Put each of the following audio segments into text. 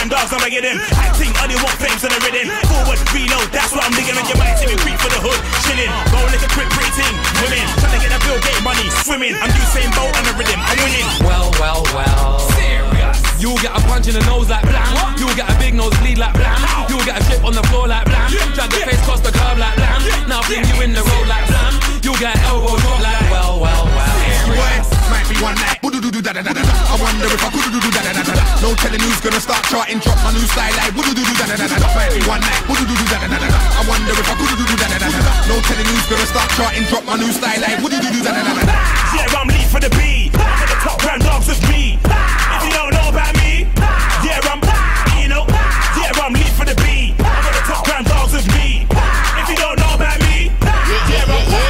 Grand dogs, I'm like them. Acting, only want flames on the rhythm. Forward, reload, that's what I'm digging on your mind. See me creep for the hood, chilling. Roll like a quick rating. Women, trying to get that Bill Gates money. Swimming, I'm Usain Bolt on the rhythm. I'm winning. Well. Serious. You'll get a punch in the nose like blam. You'll get a big nose bleed like blam. You'll get a chip on the floor like blam. Drag the face across the curb like blam. Now bring you in the road like blam. You'll get elbow drop like well. Might be one night. I wonder if I could do that. No telling who's gonna start charting. Drop my new style like might be one night. I wonder if I could do that. No telling who's gonna start charting. Drop my new style like Yeah, I'm lead for the beat. For the top Grand dogs with me. If you don't know about me, yeah, I'm lead for the beat. For the top Grand dogs with me. If you don't know about me, yeah,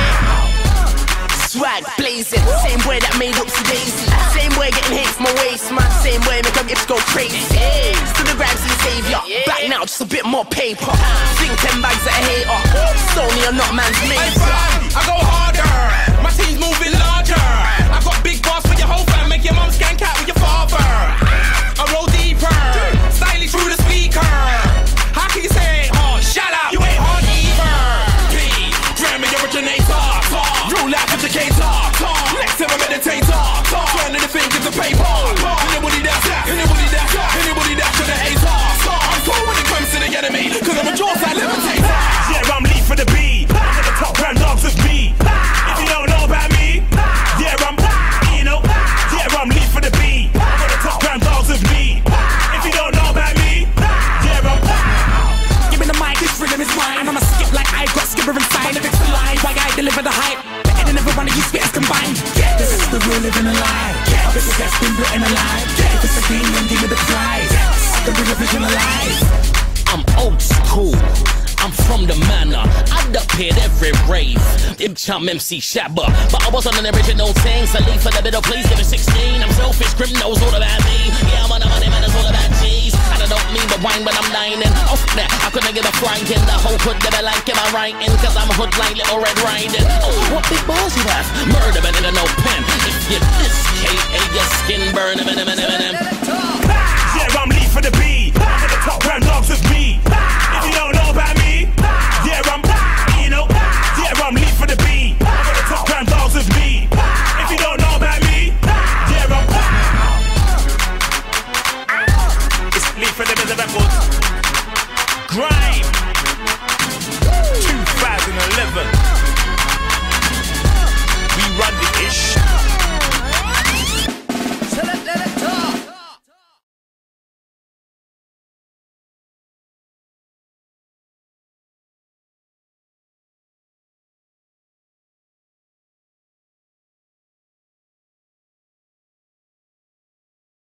swag blazing, same way that made up to Daisy. Same way getting hate from my waist, man. Same way make them hips go crazy. Still the rhymes to the savior. Back now, just a bit more paper. Think 10 bags at a hater. Sony or not man's made. I go harder. My team's moving larger. I got big bars for your whole fam. Make your mum skank out with your father. I roll deeper, stylish through the speaker. How can you say hard? Shout out, you ain't hard either. B, Grammy originator. Rule out educator. Next time I meditator. Turning the fingers to paper. Anybody that's gonna hate us. I'm cool when it comes to the enemy, cause I'm a jaw side levitator. Yeah, I'm lead for the beat. For the top Grand dogs with me. If you don't know about me, yeah, I'm lead for the beat. For the top Grand dogs with me. If you don't know about me, yeah, give me the mic, this rhythm is mine. And I'ma skip like I got skipper inside. If it's a lie, why I deliver the hype? Better than every one of you spitters combined. This is the real living alive. This is that's been written alive. If it's a game, then give me the prize. The real vision alive. I'm old school. I'm from the manor, I'd appeared every rave. I'm MC Shabba, but I wasn't an original thing. So leave for the middle, please give it 16. I'm selfish, Grim knows all about me. Yeah, I'm on the money, man, it's all about G's. And I don't mean the wine when I'm dining. Off there, I couldn't get a frying in. The whole hood never like in my writing, cause I'm hood like Little Red Riding. Oh, what big balls you have? Murder, but nigga, no pen. If you this K.A. your skin burn,